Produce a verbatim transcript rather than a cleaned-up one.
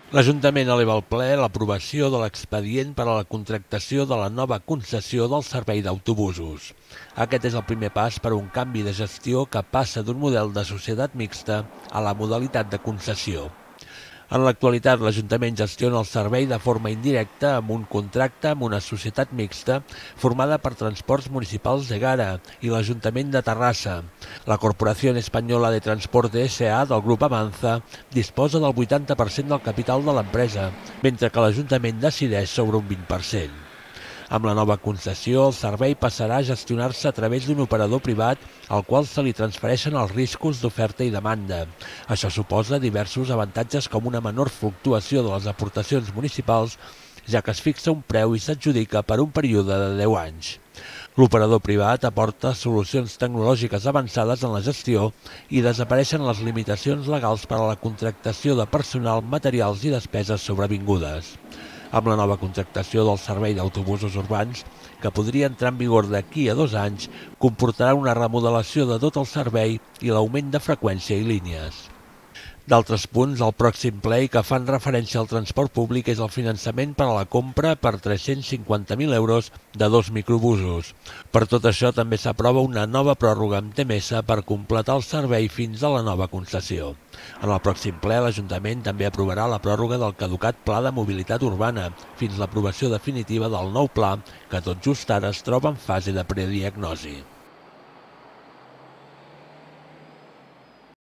L'Ajuntament eleva al ple l'aprovació de l'expedient per a la contractació de la nova concessió del servei d'autobusos. Aquest és el primer pas per a un canvi de gestió que passa d'un model de societat mixta a la modalitat de concessió. En l'actualitat, l'Ajuntament gestiona el servei de forma indirecta amb un contracte amb una societat mixta formada per Transports Municipals Egara i l'Ajuntament de Terrassa. La Corporació Espanyola de Transporte S A del grup Avanza disposa del vuitanta per cent del capital de l'empresa, mentre que l'Ajuntament decideix sobre un vint per cent. Amb la nova concessió, el servei passarà a gestionar-se a través d'un operador privat al qual se li transfereixen els riscos d'oferta i demanda. Això suposa diversos avantatges com una menor fluctuació de les aportacions municipals, ja que es fixa un preu i s'adjudica per un període de deu anys. L'operador privat aporta solucions tecnològiques avançades en la gestió i desapareixen les limitacions legals per a la contractació de personal, materials i despeses sobrevingudes. Amb la nova contractació del servei d'autobusos urbans, que podria entrar en vigor d'aquí a dos anys, comportarà una remodelació de tot el servei i l'augment de freqüència i línies. D'altres punts al pròxim ple i que fan referència al transport públic és el finançament per a la compra per tres-cents cinquanta mil euros de dos microbusos. Per tot això també s'aprova una nova pròrroga amb T M S per completar el servei fins a la nova concessió. En el pròxim ple, l'Ajuntament també aprovarà la pròrroga del caducat Pla de Mobilitat Urbana fins l'aprovació definitiva del nou pla, que tot just ara es troba en fase de prediagnosi.